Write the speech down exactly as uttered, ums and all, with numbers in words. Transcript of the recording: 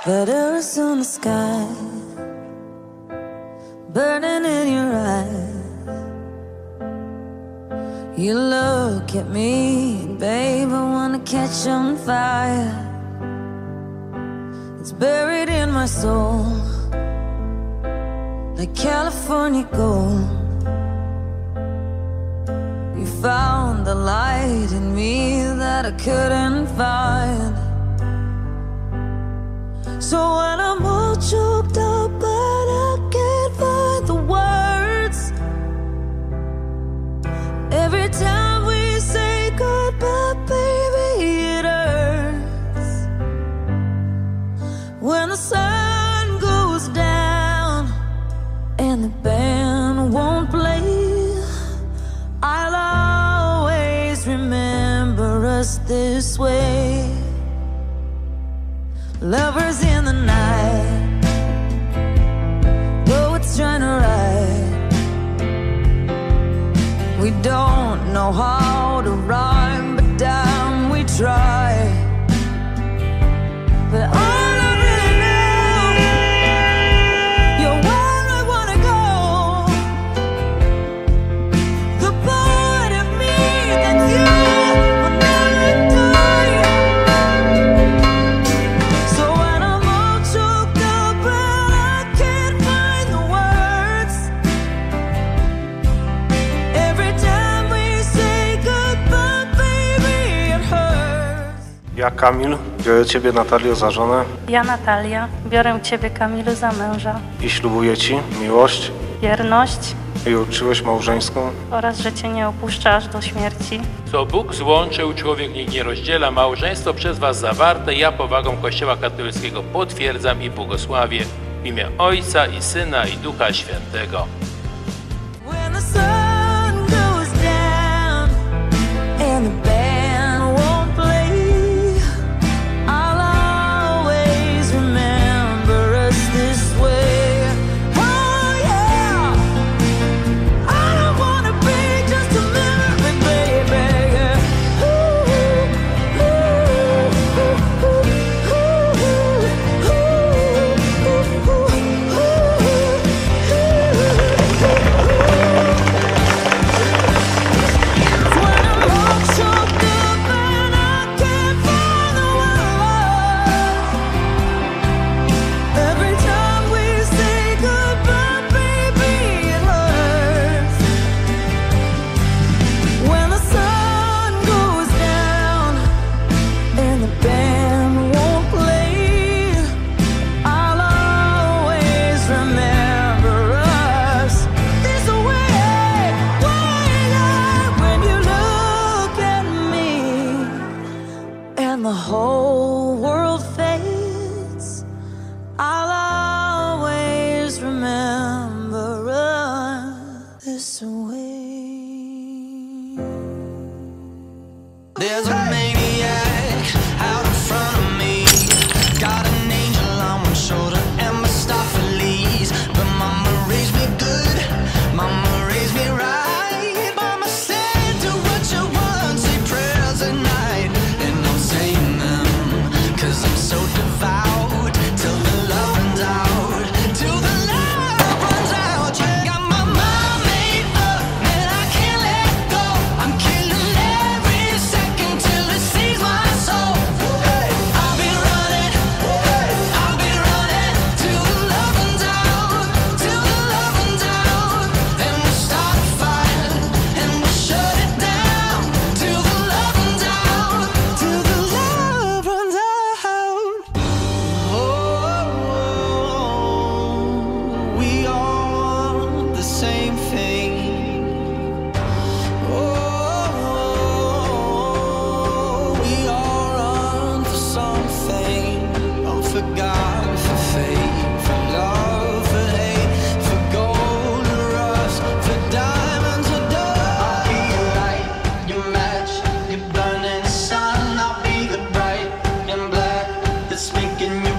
Letters on the sky, burning in your eyes. You look at me, babe, I wanna catch on fire. It's buried in my soul, like California gold. You found the light in me that I couldn't find. So when I'm all choked up but I can't find the words, every time we say goodbye, baby, it hurts. When the sun goes down and the band won't play, I'll always remember us this way. Lovers in the night, poets trying to write. We don't know how to rhyme, but damn, we try. But all I really know, you're where I wanna go. The part of me that you will never die. So when I'm all choked up and I can't find the words, every time we say goodbye, baby, it hurts. Ja, Kamil, biorę Ciebie, Natalio, za żonę Ja, Natalia, biorę Ciebie, Kamilu, za męża, i ślubuję Ci miłość wierność i uczciwość małżeńską. oraz, że Cię nie opuszczę aż do śmierci. Co Bóg złączył, człowiek niech nie rozdziela. Małżeństwo przez was zawarte, ja powagą Kościoła katolickiego potwierdzam i błogosławię w imię Ojca i Syna i Ducha Świętego. When the sun goes down and the band won't play, I'll always remember us this way. Oh yeah, I don't wanna be just a memory, baby. Ooh, ooh, ooh, ooh, When I'm all choked up and I can't find the words, every time we say goodbye, baby, it hurts. When the sun goes down and the band won't play, I'll always remember us this way. When you look at me and the whole world fades, I'll always remember us this way. There's a maniac out in front of me. Got an angel on one shoulder and Mephistopheles. But mama raised me good, mama raised me right. Mama said, do what you want, say prayers at night. And I'm saying them, cause I'm so devout. Till the love runs out, till the love runs out. You got my mind made up and I can't let go. I'm killing every second till it sees my soul. I'll be running, I'll be running till the love runs out, till the love runs out. Then we'll start a fire and we'll shut it down till the love runs out, till the love runs out. Oh, we all want the same thing. Oh, we all run for something. Oh, for God, for faith, for love, for hate, for gold and rust, for diamonds or dust. I'll be your light, your match, your burning sun. I'll be the bright and black that's making you